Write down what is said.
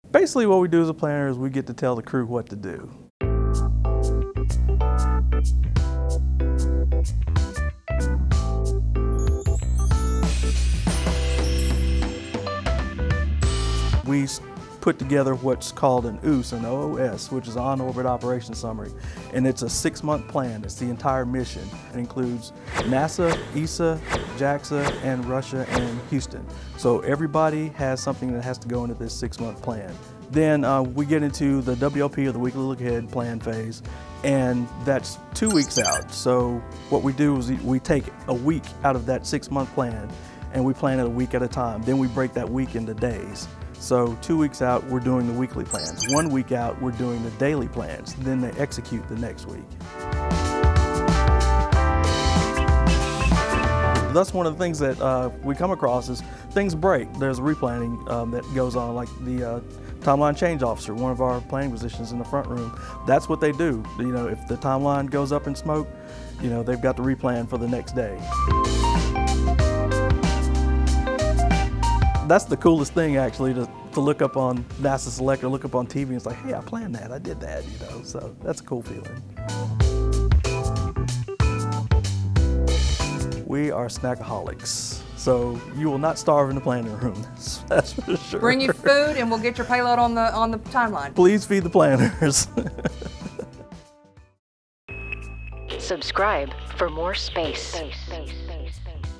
Basically what we do as a planner is we get to tell the crew what to do. We put together what's called an OOS, an OOS, which is On-Orbit Operations Summary, and it's a 6-month plan. It's the entire mission. It includes NASA, ESA, JAXA, and Russia and Houston. So everybody has something that has to go into this 6-month plan. Then we get into the WLP, or the Weekly Look Ahead plan phase, and that's 2 weeks out. So what we do is we take a week out of that 6-month plan, and we plan it a week at a time. Then we break that week into days. So 2 weeks out, we're doing the weekly plans. 1 week out, we're doing the daily plans. Then they execute the next week. That's one of the things that we come across is things break. There's replanning that goes on, like the timeline change officer, one of our planning positions in the front room. That's what they do. You know, if the timeline goes up in smoke, you know, they've got to replan for the next day. That's the coolest thing, actually, to look up on NASA Select or look up on TV and it's like, hey, I planned that, I did that, you know, so that's a cool feeling. We are snackaholics, so you will not starve in the planning room, that's for sure. Bring you food and we'll get your payload on the timeline. Please feed the planners. Subscribe for more space.